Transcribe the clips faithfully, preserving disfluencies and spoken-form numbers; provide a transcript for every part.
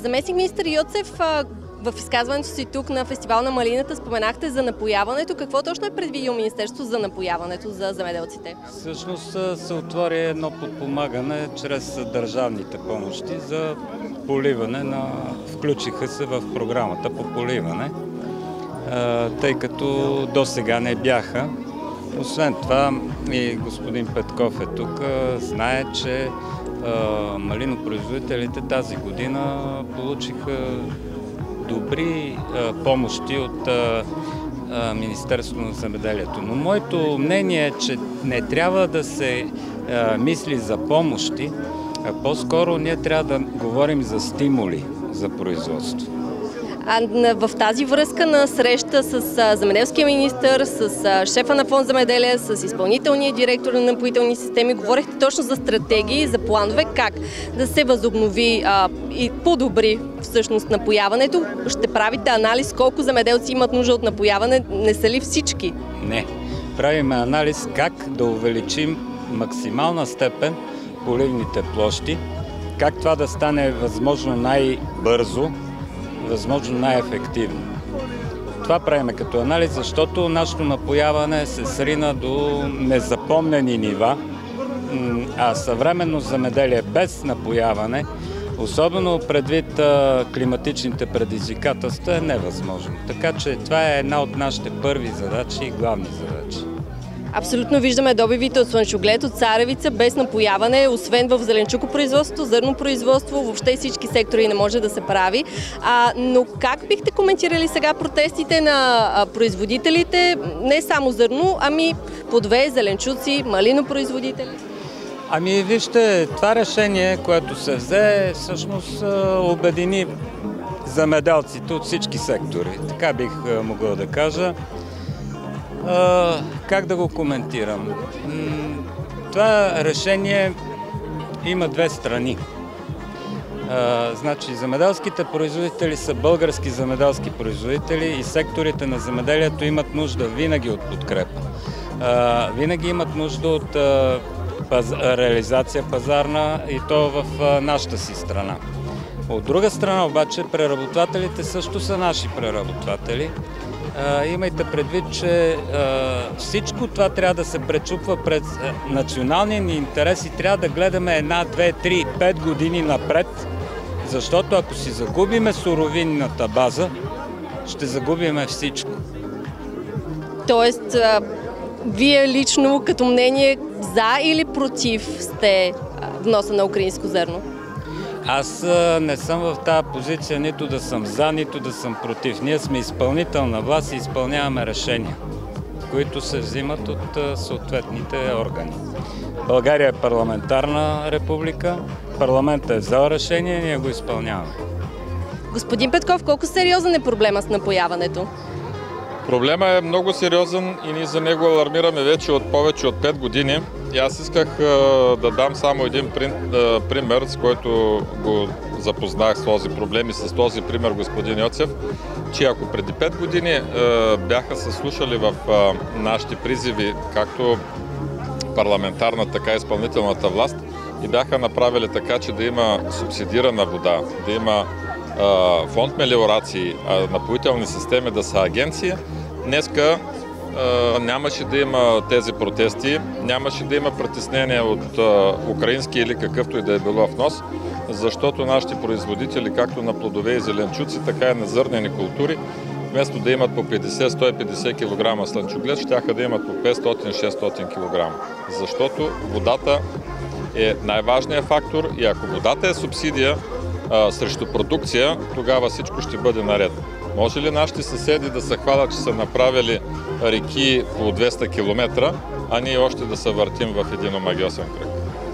Заместник-министър Йоцев, в изказването си тук на фестивал на малината споменахте за напояването. Какво точно е предвидило Министерството за напояването за земеделците? Всъщност се отвори едно подпомагане чрез държавните помощи за поливане. На... Включиха се в програмата по поливане, тъй като до сега не бяха. Освен това и господин Петков е тук, знае, че малинопроизводителите тази година получиха добри а, помощи от а, а, Министерството на земеделието. Но моето мнение е, че не трябва да се а, мисли за помощи, а по-скоро ние трябва да говорим за стимули за производство. А в тази връзка на среща с земеделския министър, с шефа на фонд земеделие, с изпълнителния директор на напоителни системи, говорихте точно за стратегии, за планове, как да се възобнови а, и подобри всъщност напояването. Ще правите анализ колко земеделци имат нужда от напояване, не са ли всички? Не. Правим анализ как да увеличим максимална степен поливните площи, как това да стане възможно най-бързо, възможно най-ефективно. Това правим като анализ, защото нашето напояване се срина до незапомнени нива, а съвременно земеделие без напояване, особено предвид а, климатичните предизвикателства, е невъзможно. Така че това е една от нашите първи задачи и главни задачи. Абсолютно виждаме добивите от слънчоглед, от царевица, без напояване, освен в зеленчукопроизводство, зърнопроизводство, въобще всички сектори не може да се прави. А, но как бихте коментирали сега протестите на а, производителите, не само зърно, ами плодове, зеленчуци, малинопроизводители? Ами вижте, това решение, което се взе, всъщност обедини земеделците от всички сектори. Така бих могъл да кажа. А, как да го коментирам? Това решение има две страни. А, значи, земеделските производители са български земеделски производители и секторите на земеделието имат нужда винаги от подкрепа. А, винаги имат нужда от а, паз... реализация пазарна и то в а, нашата си страна. От друга страна обаче, преработвателите също са наши преработватели. Uh, имайте предвид, че uh, всичко това трябва да се пречупва пред uh, националния ни интерес и трябва да гледаме една, две, три, пет години напред, защото ако си загубиме суровинната база, ще загубиме всичко. Тоест, uh, вие лично като мнение за или против сте вноса на украинско зърно? Аз не съм в тази позиция нито да съм за, нито да съм против. Ние сме изпълнителна власт и изпълняваме решения, които се взимат от съответните органи. България е парламентарна република, парламентът е взел решение и ние го изпълняваме. Господин Петков, колко сериозен е проблема с напояването? Проблема е много сериозен и ние за него алармираме вече от повече от пет години. И аз исках а, да дам само един прин, а, пример, с който го запознах с този проблем и с този пример господин Йоцев, че ако преди пет години а, бяха се слушали в а, нашите призиви, както парламентарна, така и изпълнителната власт, и бяха направили така, че да има субсидирана вода, да има а, фонд мелиорации, а напоителни системи да са агенция, днеска Uh, нямаше да има тези протести, нямаше да има притеснения от uh, украински или какъвто и да е било внос, защото нашите производители, както на плодове и зеленчуци, така и на зърнени култури, вместо да имат по петдесет до сто и петдесет килограма слънчоглед, щяха да имат по петстотин до шестстотин килограма. Защото водата е най-важният фактор и ако водата е субсидия uh, срещу продукция, тогава всичко ще бъде наред. Може ли нашите съседи да се хвалят, че са направили реки по двеста километра, а ние още да се въртим в един омагьосен кръг?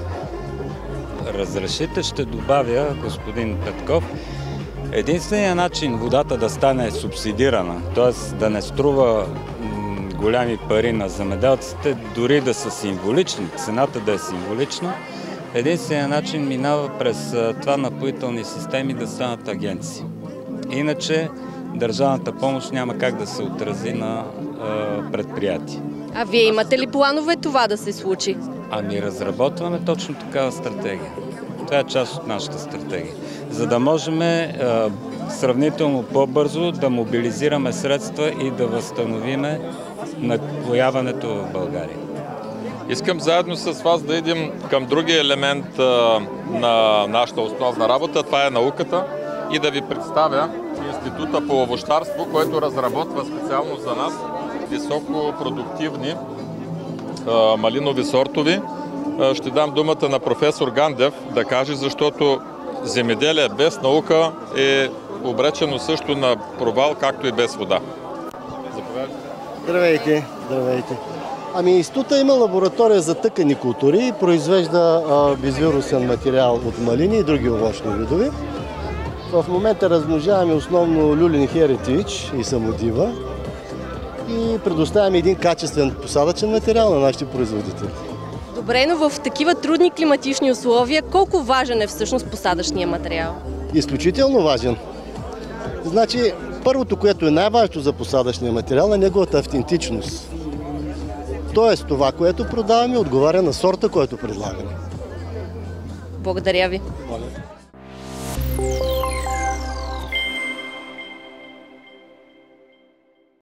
Разрешите, ще добавя, господин Петков, единственият начин водата да стане субсидирана, т.е. да не струва голями пари на земеделците, дори да са символични, цената да е символична, единственият начин минава през това напоителни системи да станат агенции. Иначе държавната помощ няма как да се отрази на а, предприятия. А вие имате ли планове това да се случи? Ами разработваме точно такава стратегия. Това е част от нашата стратегия. За да можем е, сравнително по-бързо да мобилизираме средства и да възстановиме напояването в България. Искам заедно с вас да идем към другия елемент а, на нашата основна работа. Това е науката и да ви представя Института по овощарство, който разработва специално за нас високопродуктивни а, малинови сортови. А, ще дам думата на професор Гандев да каже, защото земеделие без наука е обречено също на провал, както и без вода. Заповядайте. Здравейте, здравейте. Ами института има лаборатория за тъкани култури и произвежда а, безвирусен материал от малини и други овощни видове. В момента размножаваме основно люлин херитич и самодива и предоставяме един качествен посадъчен материал на нашите производители. Добре, но в такива трудни климатични условия колко важен е всъщност посадъчния материал? Изключително важен. Значи, първото, което е най-важното за посадъчния материал, е неговата автентичност. Тоест, това, което продаваме, отговаря на сорта, който предлагаме. Благодаря ви. Моля.